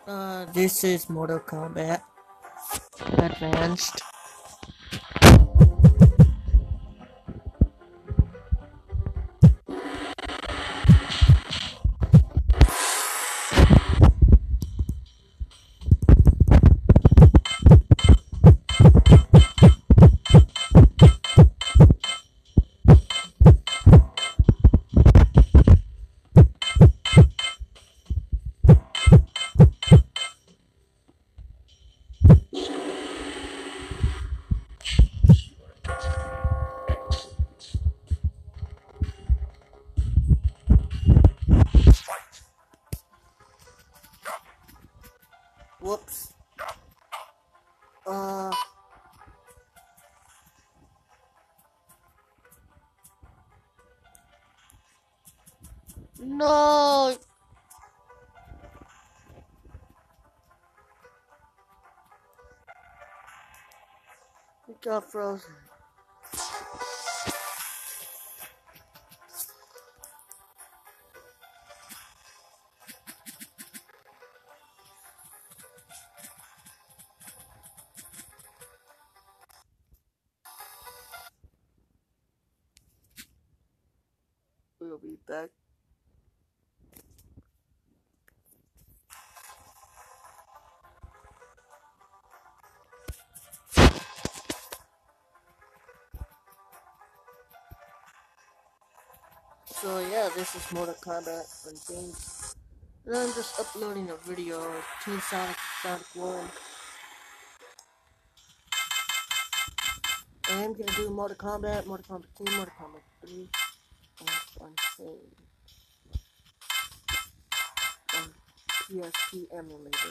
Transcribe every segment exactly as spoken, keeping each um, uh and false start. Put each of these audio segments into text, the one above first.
Uh, this is Mortal Kombat Advanced. Whoops. Uh. No! It got frozen. We'll be back. So yeah, this is Mortal Kombat Advance. And I'm just uploading a video of Team Sonic Sonic World. I am gonna do Mortal Kombat, Mortal Kombat two, Mortal Kombat three, and Unsaved. On P S P emulator.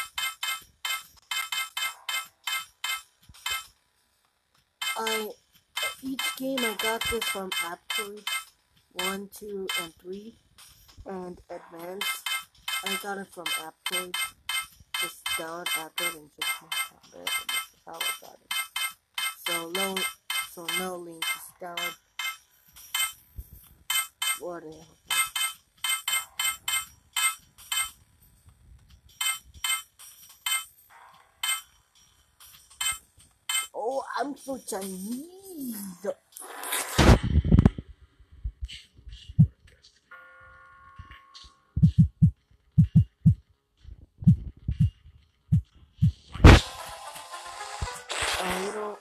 I each game I got this from Aptoide one, two, and three, and Advance. I got it from Aptoide. Just download Aptoide and just Mortal Kombat, and this is how I got it. So no, so no link. Just download whatever. Oh, I'm so Chinese. Oh, you don't.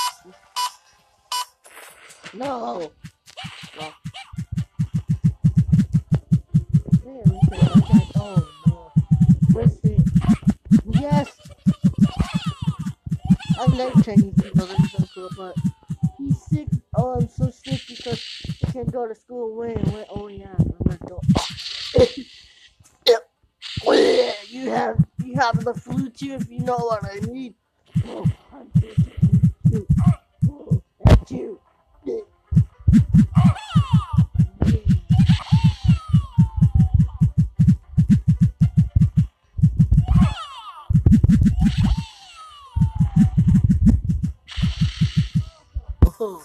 No. Well. Hey, listen, okay. Oh no. Listen. Yes. I like Chinese people. They're so cool, but he's sick. Oh, I'm so sick because I can't go to school. When? When? Oh yeah, I'm gonna go. You have you have the flu too, if you know what I mean. Oh, I'm so sick. Oh, that's you. Oh.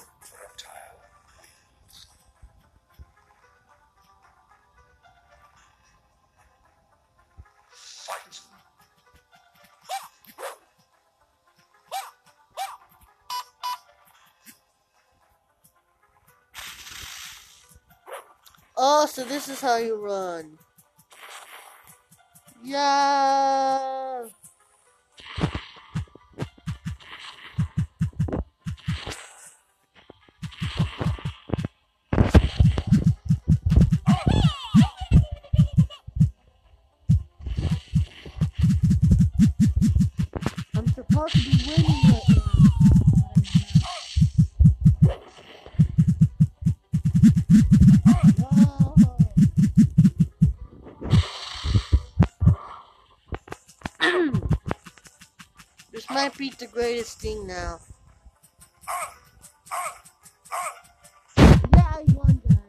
Oh, so this is how you run. Yeah. I'm supposed to be winning right now. This might be the greatest thing now. Yeah, I won, guys.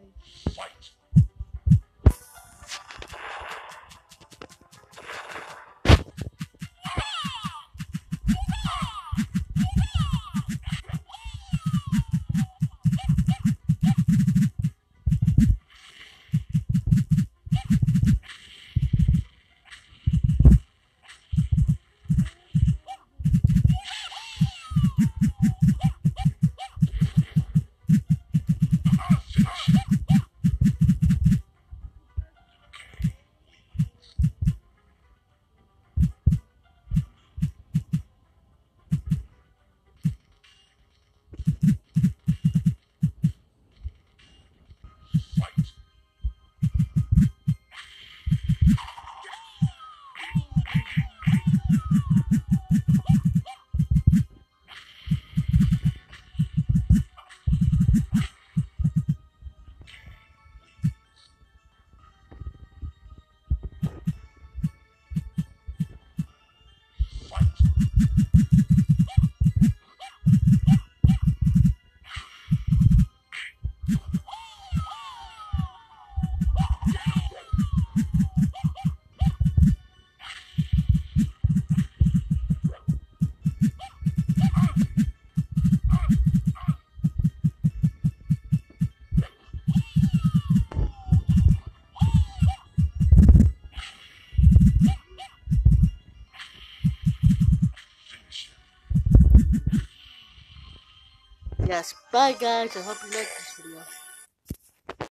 Yes, bye guys. I hope you like this